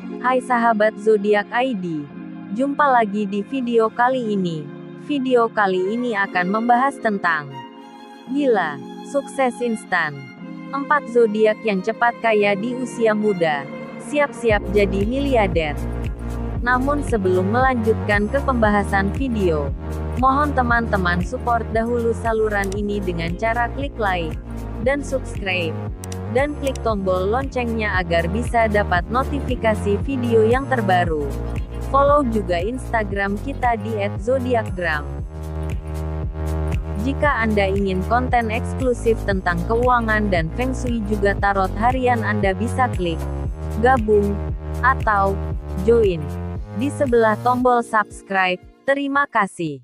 Hai sahabat Zodiak ID, jumpa lagi di video kali ini. Video kali ini akan membahas tentang gila, sukses instan. 4 zodiak yang cepat kaya di usia muda. Siap-siap jadi miliarder. Namun sebelum melanjutkan ke pembahasan video, mohon teman-teman support dahulu saluran ini dengan cara klik like dan subscribe, dan klik tombol loncengnya agar bisa dapat notifikasi video yang terbaru. Follow juga Instagram kita di @zodiakgram. Jika Anda ingin konten eksklusif tentang keuangan dan Feng Shui juga tarot harian, Anda bisa klik gabung atau join di sebelah tombol subscribe. Terima kasih.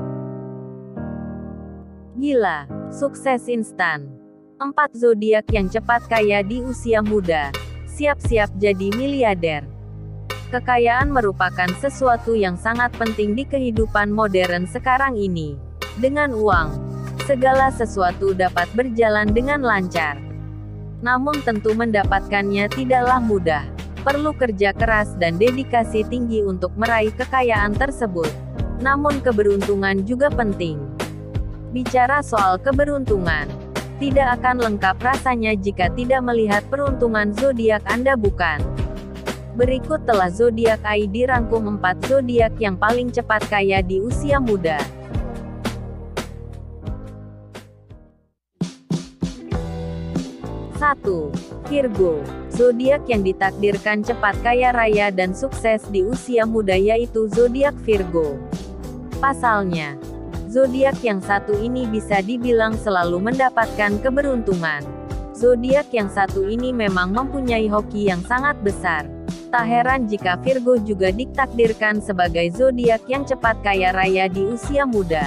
Gila, sukses instan. 4 zodiak yang cepat kaya di usia muda. Siap-siap jadi miliarder. Kekayaan merupakan sesuatu yang sangat penting di kehidupan modern sekarang ini. Dengan uang, segala sesuatu dapat berjalan dengan lancar. Namun tentu mendapatkannya tidaklah mudah. Perlu kerja keras dan dedikasi tinggi untuk meraih kekayaan tersebut. Namun keberuntungan juga penting. Bicara soal keberuntungan, tidak akan lengkap rasanya jika tidak melihat peruntungan zodiak Anda, bukan? Berikut telah zodiak ID rangkum 4 zodiak yang paling cepat kaya di usia muda. 1. Virgo. Zodiak yang ditakdirkan cepat kaya raya dan sukses di usia muda yaitu zodiak Virgo. Pasalnya, zodiak yang satu ini bisa dibilang selalu mendapatkan keberuntungan. Zodiak yang satu ini memang mempunyai hoki yang sangat besar. Tak heran jika Virgo juga ditakdirkan sebagai zodiak yang cepat kaya raya di usia muda.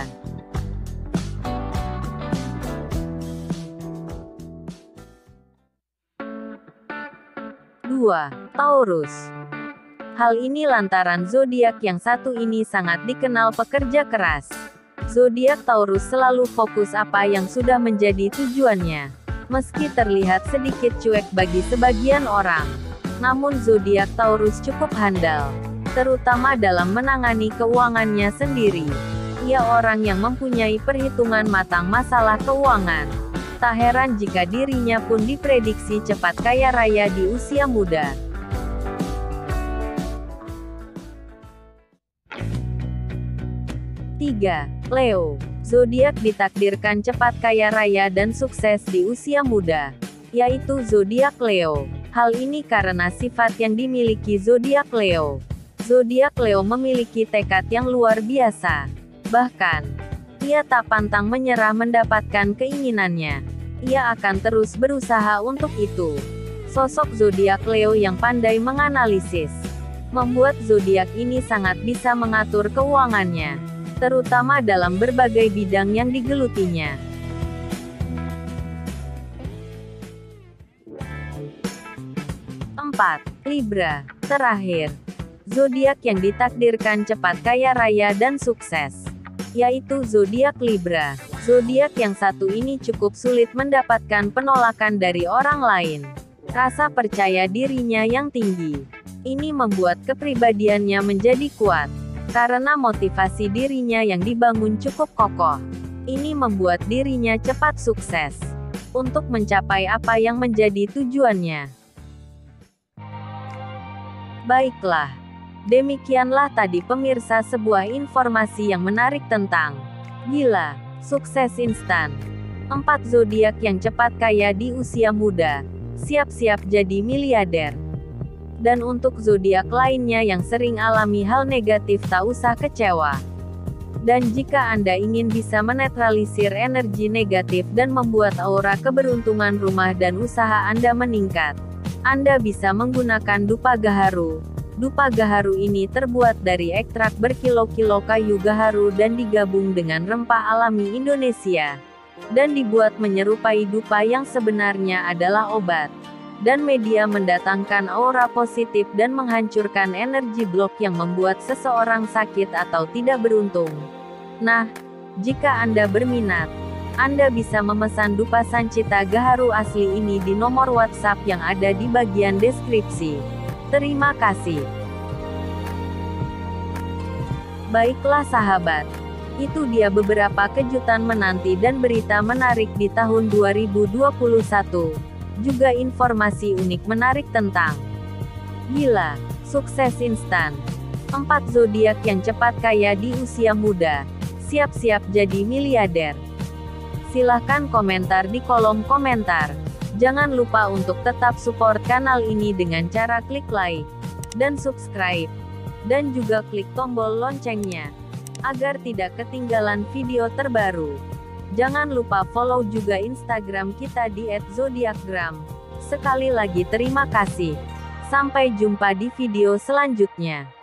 2. Taurus. Hal ini lantaran zodiak yang satu ini sangat dikenal pekerja keras. Zodiak Taurus selalu fokus apa yang sudah menjadi tujuannya. Meski terlihat sedikit cuek bagi sebagian orang, namun zodiak Taurus cukup handal, terutama dalam menangani keuangannya sendiri. Ia orang yang mempunyai perhitungan matang masalah keuangan. Tak heran jika dirinya pun diprediksi cepat kaya raya di usia muda. 3. Leo. Zodiak ditakdirkan cepat kaya raya dan sukses di usia muda, yaitu zodiak Leo. Hal ini karena sifat yang dimiliki zodiak Leo. Zodiak Leo memiliki tekad yang luar biasa. Bahkan, ia tak pantang menyerah mendapatkan keinginannya. Ia akan terus berusaha untuk itu. Sosok zodiak Leo yang pandai menganalisis membuat zodiak ini sangat bisa mengatur keuangannya, terutama dalam berbagai bidang yang digelutinya. 4. Libra. Terakhir, zodiak yang ditakdirkan cepat kaya raya dan sukses, yaitu zodiak Libra. Zodiak yang satu ini cukup sulit mendapatkan penolakan dari orang lain. Rasa percaya dirinya yang tinggi ini membuat kepribadiannya menjadi kuat. Karena motivasi dirinya yang dibangun cukup kokoh, ini membuat dirinya cepat sukses untuk mencapai apa yang menjadi tujuannya. Baiklah, demikianlah tadi pemirsa sebuah informasi yang menarik tentang gila, sukses instan. 4 zodiak yang cepat kaya di usia muda. Siap-siap jadi miliarder. Dan untuk zodiak lainnya yang sering alami hal negatif, tak usah kecewa. Dan jika Anda ingin bisa menetralisir energi negatif dan membuat aura keberuntungan rumah dan usaha Anda meningkat, Anda bisa menggunakan dupa gaharu. Dupa gaharu ini terbuat dari ekstrak berkilo-kilo kayu gaharu dan digabung dengan rempah alami Indonesia, dan dibuat menyerupai dupa yang sebenarnya adalah obat dan media mendatangkan aura positif dan menghancurkan energi blok yang membuat seseorang sakit atau tidak beruntung. Nah, jika Anda berminat, Anda bisa memesan dupa Sancita Gaharu asli ini di nomor WhatsApp yang ada di bagian deskripsi. Terima kasih. Baiklah sahabat, itu dia beberapa kejutan menanti dan berita menarik di tahun 2021. Juga informasi unik menarik tentang gila, sukses instan. 4 zodiak yang cepat kaya di usia muda. Siap-siap jadi miliarder. Silahkan komentar di kolom komentar. Jangan lupa untuk tetap support kanal ini dengan cara klik like dan subscribe. Dan juga klik tombol loncengnya, agar tidak ketinggalan video terbaru. Jangan lupa follow juga Instagram kita di @zodiakgram. Sekali lagi terima kasih. Sampai jumpa di video selanjutnya.